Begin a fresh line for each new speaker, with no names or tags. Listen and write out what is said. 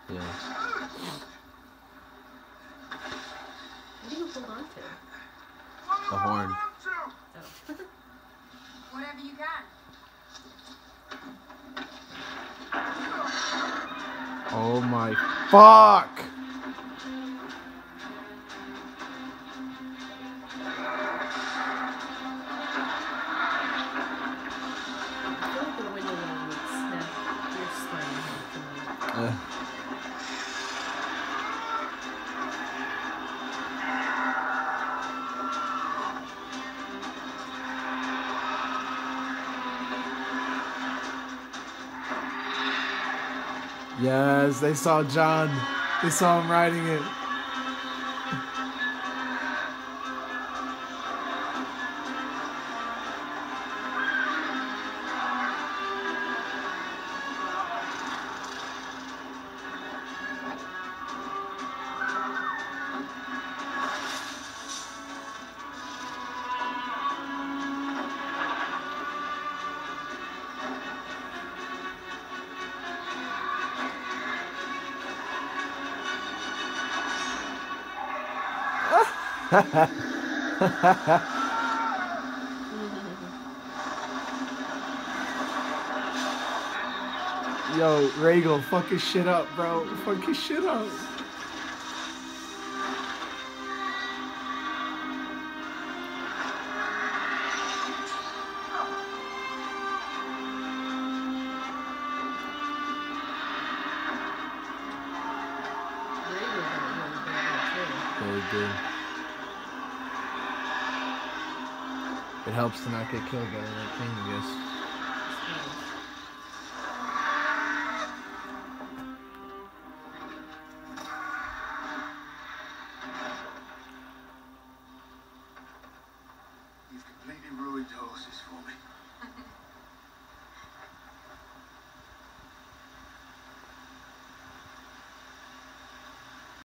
Yeah.
What do you hold on to?
The horn.
Oh.
Whatever you got.
Oh my fuck!
I feel like the window one would snap your spine off.
Yes, they saw John. They saw him riding it. Yo, Regal, fuck his shit up, bro. Fuck his shit up. Very good. It helps to not get killed by that thing, I guess.
You've completely ruined horses for me.